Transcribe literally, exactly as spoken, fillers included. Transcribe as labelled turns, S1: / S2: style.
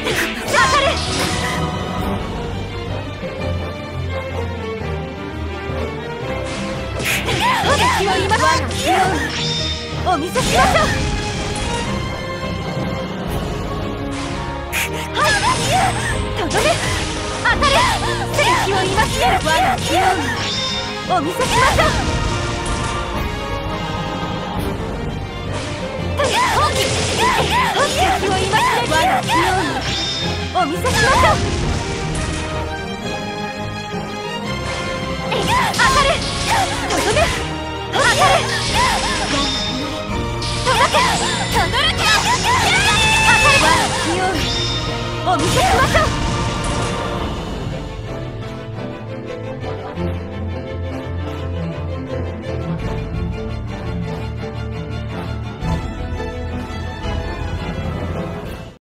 S1: 敵を今我が気をお見せしましょう。はいとどめ当たれ。敵を今しめる我が気をお見せしましょう。放棄敵を今しめる我が気をお見せしましょう。当たれとどめ当たれ届け轟け当たれ我が気をお見せしましょう。